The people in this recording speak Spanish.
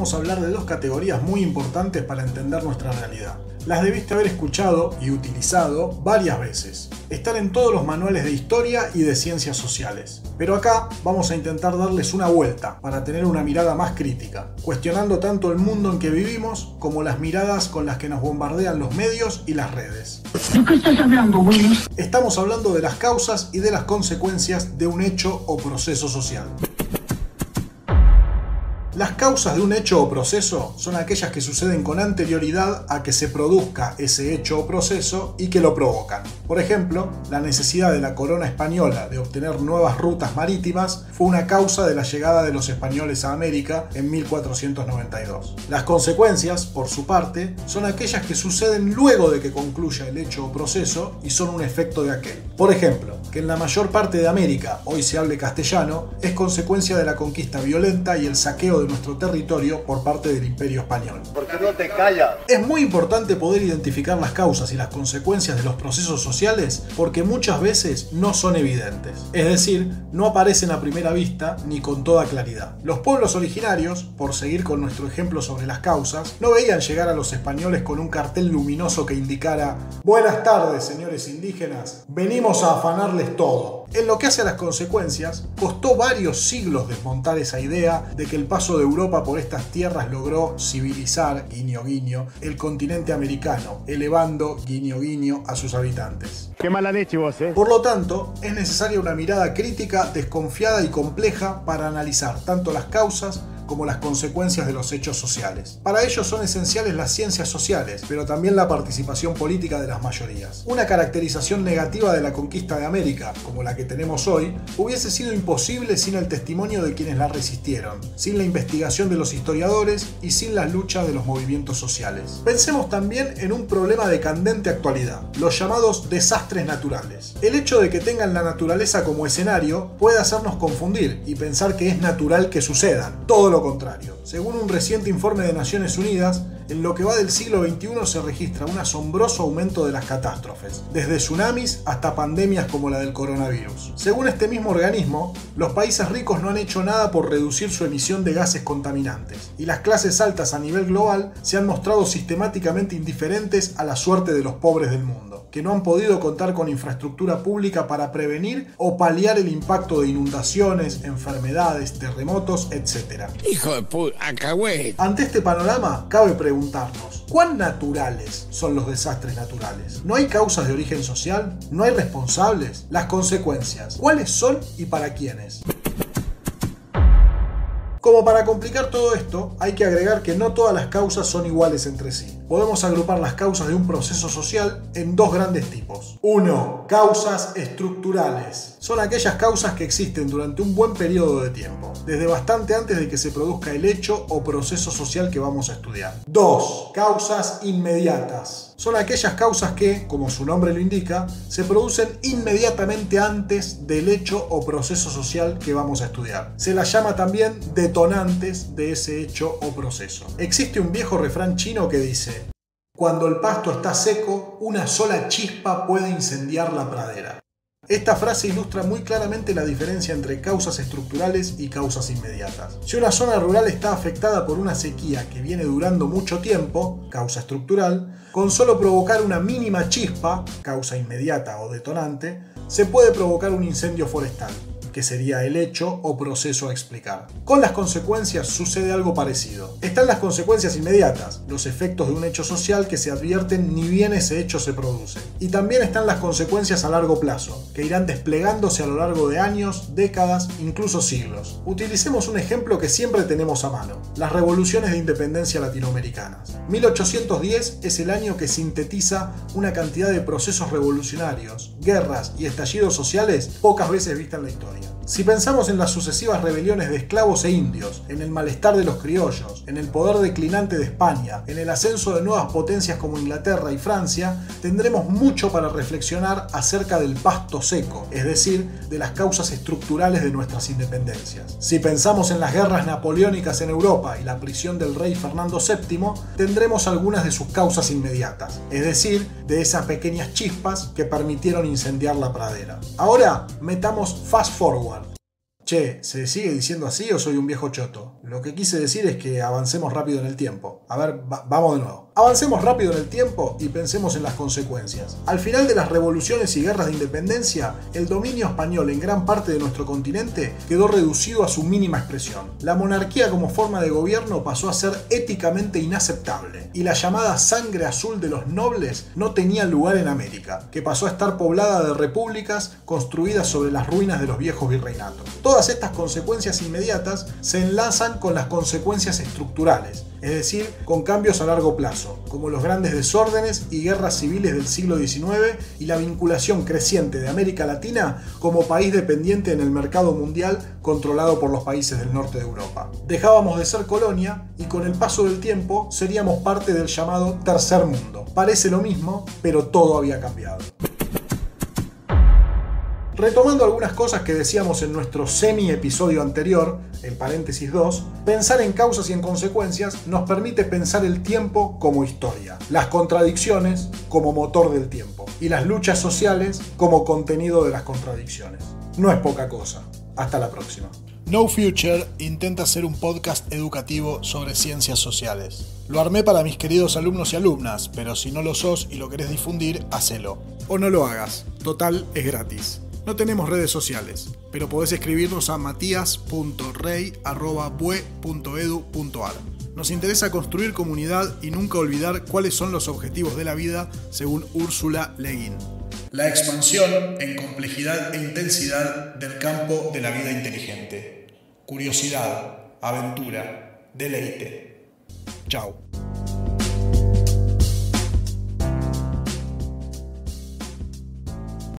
vamos a hablar de dos categorías muy importantes para entender nuestra realidad. Las debiste haber escuchado y utilizado varias veces. Están en todos los manuales de historia y de ciencias sociales. Pero acá vamos a intentar darles una vuelta para tener una mirada más crítica, cuestionando tanto el mundo en que vivimos como las miradas con las que nos bombardean los medios y las redes. ¿De qué estás hablando, Willy? Estamos hablando de las causas y de las consecuencias de un hecho o proceso social. Las causas de un hecho o proceso son aquellas que suceden con anterioridad a que se produzca ese hecho o proceso y que lo provocan. Por ejemplo, la necesidad de la corona española de obtener nuevas rutas marítimas fue una causa de la llegada de los españoles a América en 1492. Las consecuencias, por su parte, son aquellas que suceden luego de que concluya el hecho o proceso y son un efecto de aquel. Por ejemplo, que en la mayor parte de América hoy se hable castellano es consecuencia de la conquista violenta y el saqueo de nuestro territorio por parte del Imperio Español. ¿Por qué no te callas? Es muy importante poder identificar las causas y las consecuencias de los procesos sociales porque muchas veces no son evidentes, es decir, no aparecen a primera vista ni con toda claridad. Los pueblos originarios, por seguir con nuestro ejemplo sobre las causas, no veían llegar a los españoles con un cartel luminoso que indicara: "Buenas tardes, señores indígenas, venimos a afanarles todo". En lo que hace a las consecuencias, costó varios siglos desmontar esa idea de que el paso de Europa por estas tierras logró civilizar, guiño guiño, el continente americano, elevando, guiño guiño, a sus habitantes. Qué mala leche vos, Por lo tanto, es necesaria una mirada crítica, desconfiada y compleja para analizar tanto las causas como las consecuencias de los hechos sociales. Para ello son esenciales las ciencias sociales, pero también la participación política de las mayorías. Una caracterización negativa de la conquista de América, como la que tenemos hoy, hubiese sido imposible sin el testimonio de quienes la resistieron, sin la investigación de los historiadores y sin las luchas de los movimientos sociales. Pensemos también en un problema de candente actualidad, los llamados desastres naturales. El hecho de que tengan la naturaleza como escenario puede hacernos confundir y pensar que es natural que sucedan. Todo lo contrario. Según un reciente informe de Naciones Unidas, en lo que va del siglo XXI se registra un asombroso aumento de las catástrofes, desde tsunamis hasta pandemias como la del coronavirus. Según este mismo organismo, los países ricos no han hecho nada por reducir su emisión de gases contaminantes, y las clases altas a nivel global se han mostrado sistemáticamente indiferentes a la suerte de los pobres del mundo, que no han podido contar con infraestructura pública para prevenir o paliar el impacto de inundaciones, enfermedades, terremotos, etc. Hijo de puta, acagüey. Ante este panorama, cabe preguntarnos: ¿cuán naturales son los desastres naturales? ¿No hay causas de origen social? ¿No hay responsables? Las consecuencias, ¿cuáles son y para quiénes? Como para complicar todo esto, hay que agregar que no todas las causas son iguales entre sí. Podemos agrupar las causas de un proceso social en dos grandes tipos. 1. Causas estructurales. Son aquellas causas que existen durante un buen periodo de tiempo, desde bastante antes de que se produzca el hecho o proceso social que vamos a estudiar. 2. Causas inmediatas. Son aquellas causas que, como su nombre lo indica, se producen inmediatamente antes del hecho o proceso social que vamos a estudiar. Se las llama también detonantes de ese hecho o proceso. Existe un viejo refrán chino que dice: "Cuando el pasto está seco, una sola chispa puede incendiar la pradera". Esta frase ilustra muy claramente la diferencia entre causas estructurales y causas inmediatas. Si una zona rural está afectada por una sequía que viene durando mucho tiempo, causa estructural, con solo provocar una mínima chispa, causa inmediata o detonante, se puede provocar un incendio forestal, que sería el hecho o proceso a explicar. Con las consecuencias sucede algo parecido. Están las consecuencias inmediatas, los efectos de un hecho social que se advierten ni bien ese hecho se produce. Y también están las consecuencias a largo plazo, que irán desplegándose a lo largo de años, décadas, incluso siglos. Utilicemos un ejemplo que siempre tenemos a mano: las revoluciones de independencia latinoamericanas. 1810 es el año que sintetiza una cantidad de procesos revolucionarios, guerras y estallidos sociales pocas veces vistas en la historia. Si pensamos en las sucesivas rebeliones de esclavos e indios, en el malestar de los criollos, en el poder declinante de España, en el ascenso de nuevas potencias como Inglaterra y Francia, tendremos mucho para reflexionar acerca del pasto seco, es decir, de las causas estructurales de nuestras independencias. Si pensamos en las guerras napoleónicas en Europa y la prisión del rey Fernando VII, tendremos algunas de sus causas inmediatas, es decir, de esas pequeñas chispas que permitieron incendiar la pradera. Ahora, metamos fast forward. Che, ¿se sigue diciendo así o soy un viejo choto? Lo que quise decir es que avancemos rápido en el tiempo. A ver, vamos de nuevo. Avancemos rápido en el tiempo y pensemos en las consecuencias. Al final de las revoluciones y guerras de independencia, el dominio español en gran parte de nuestro continente quedó reducido a su mínima expresión. La monarquía como forma de gobierno pasó a ser éticamente inaceptable y la llamada sangre azul de los nobles no tenía lugar en América, que pasó a estar poblada de repúblicas construidas sobre las ruinas de los viejos virreinatos. Todas estas consecuencias inmediatas se enlazan con las consecuencias estructurales, es decir, con cambios a largo plazo, como los grandes desórdenes y guerras civiles del siglo XIX y la vinculación creciente de América Latina como país dependiente en el mercado mundial controlado por los países del norte de Europa. Dejábamos de ser colonia y con el paso del tiempo seríamos parte del llamado Tercer Mundo. Parece lo mismo, pero todo había cambiado. Retomando algunas cosas que decíamos en nuestro semi-episodio anterior, el paréntesis 2, pensar en causas y en consecuencias nos permite pensar el tiempo como historia, las contradicciones como motor del tiempo y las luchas sociales como contenido de las contradicciones. No es poca cosa. Hasta la próxima. No Future intenta hacer un podcast educativo sobre ciencias sociales. Lo armé para mis queridos alumnos y alumnas, pero si no lo sos y lo querés difundir, hacelo. O no lo hagas, total es gratis. No tenemos redes sociales, pero podés escribirnos a matias.rey@bue.edu.ar. Nos interesa construir comunidad y nunca olvidar cuáles son los objetivos de la vida según Úrsula Le Guin. La expansión en complejidad e intensidad del campo de la vida inteligente. Curiosidad, aventura, deleite. Chao.